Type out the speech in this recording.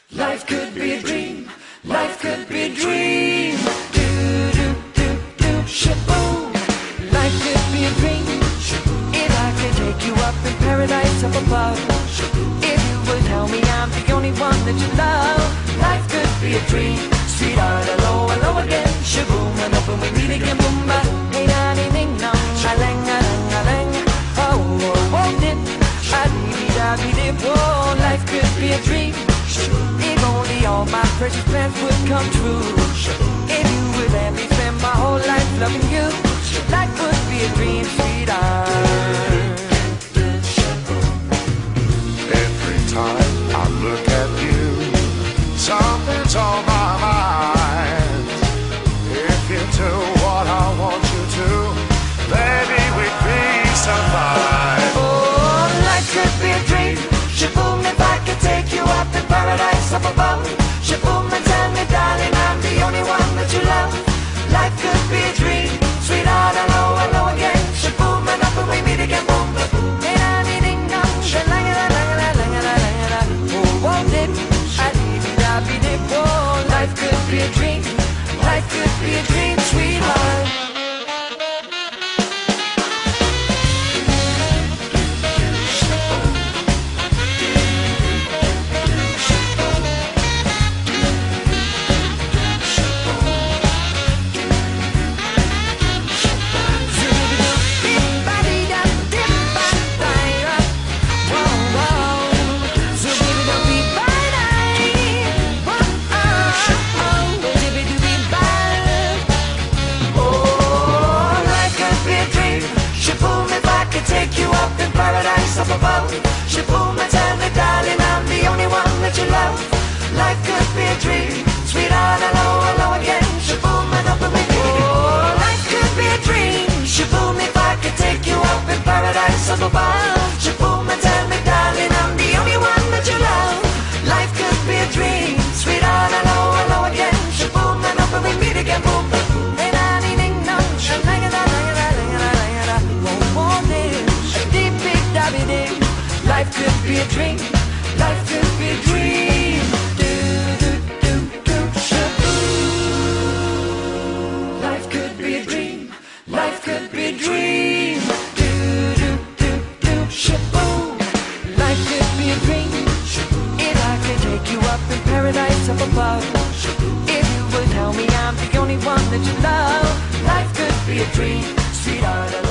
Life could be a dream. Life could be a dream. Do do do do shaboom. Life could be a dream. If I could take you up in paradise up above. If you would tell me I'm the only one that you love. Life could be a dream. Sweetheart, hello, hello again. Shaboom, and open we meet again. Boom, ba, hey, na, ding, ding, dong, a lang, a lang, a lang. Oh, oh, won't it? A dee, da, dee, dee, whoa. Life could be a dream. If only all my precious plans would come true. If you would let me spend my whole life loving you. Life would be a dream, sweetheart. Every time I look at you, something's on my mind. If you do what I want you to, baby, we'd be so fine. Oh, life could be a dream. Shaboom, if I could take you up in paradise up above. Shaboom, and tell me, darling, I'm the only one that you love. Life could be a dream. Sweetheart, hello, hello again. Shaboom, and up and we meet again. Boom, ba, boom. Hey, da, dee, ding, dong, sha, lang, la, lang, la, lang, la, lang, la. Oh, won't it? A dee, dee, da, dee, dee, whoa. Life could be a dream. Life could be a dream, sweetheart. Take you up in paradise up above. Shaboom, and tell me, darling, I'm the only one that you love. Life could be a dream. Sweetheart, hello, hello again. Shaboom, and up and we meet again. Oh, life could be a dream. Shaboom, if I could take you up in paradise up above. Shaboom, and tell me, darling, I'm the only one that you love. Life could be a dream. Sweetheart, hello, hello again. Shaboom, and up and we meet again. Boom, boom. Hey, da, dee, ding, dong, sha, lang, la, lang, la, lang, la, lang, la. Oh, won't it? Life could be a dream. Life could be a dream. Do do do do shaboom. Life could be a dream. Life could be a dream. Do do do do shaboom. Life could be a dream. If I could take you up in paradise up above. If you would tell me I'm the only one that you love. Life could be a dream, sweetheart.